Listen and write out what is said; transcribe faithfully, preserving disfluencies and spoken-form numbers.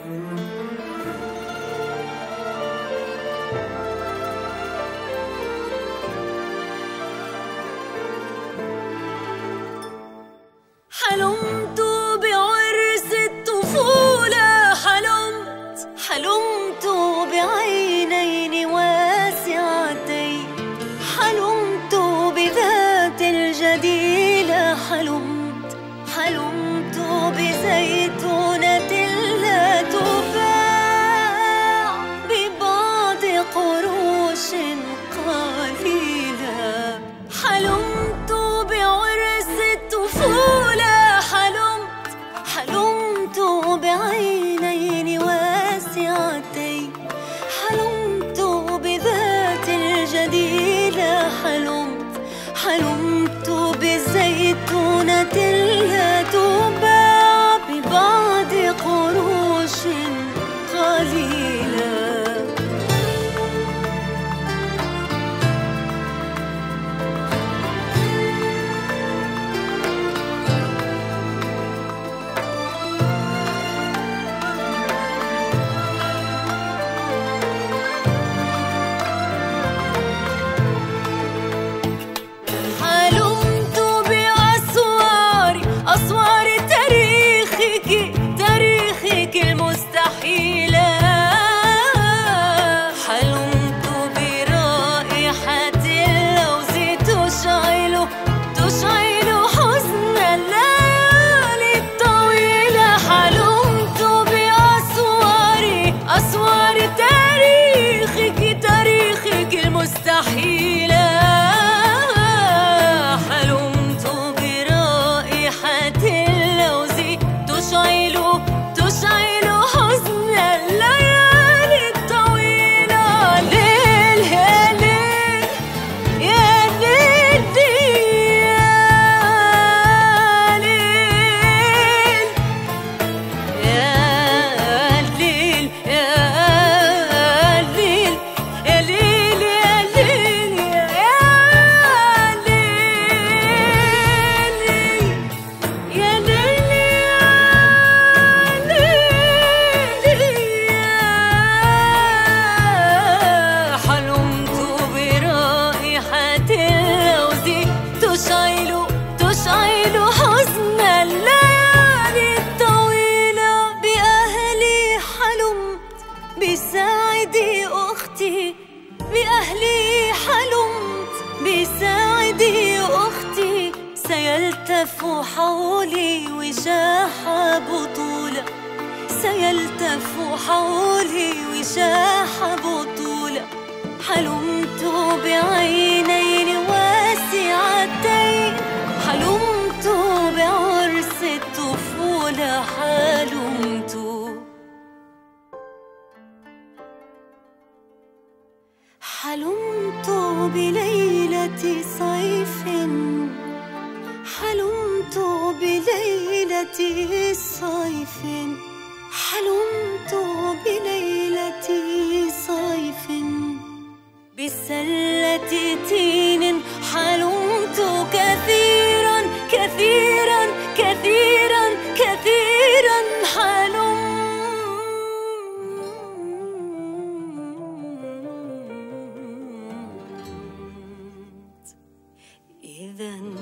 حلمت بعرس الطفولة، حلمت حلمت بعينين واسعتين، حلمت بذات الجديلة، حلمت حلمت بزيتونة لا تباع ببعض قروش قليلة. حلمت بعرس الطفولة، حلمت حلمت بعينين واسعتين، حلمت بذات الجديلة، حلمت حلمت بزيتونة لا تباع ببعض قروش قليلة. أسوار تاريخك تاريخك المستحيلة، حلمت برائحة اللوز تشعل تشعل حزن الليالي الطويلة. حلمت بأسوار أسوار تاريخك تاريخك المستحيلة، تشعل تشعل حزن الليالي الطويلة. ليل يا ليل يا ليل يا ليل يا ليل يا ليل يا ليل يا ليل يا ليل يا ليل. تشعل تشعل حزن الليالي الطويلة. بأهلي حلمت بساعدي أختي، بأهلي حلمت بساعدي أختي، سيلتف حولي وشاح بطولة، سيلتف حولي وشاح بطولة. حلمت بعينين واسعتين، حلمت بعرس الطفولة، حلمت حلمت بليلة صيف، حلمت بليلة صيف، حلمت بليلة صيف بسلة تين، حلمت كثيرا كثيرا كثيرا كثيرا. حلمت إذا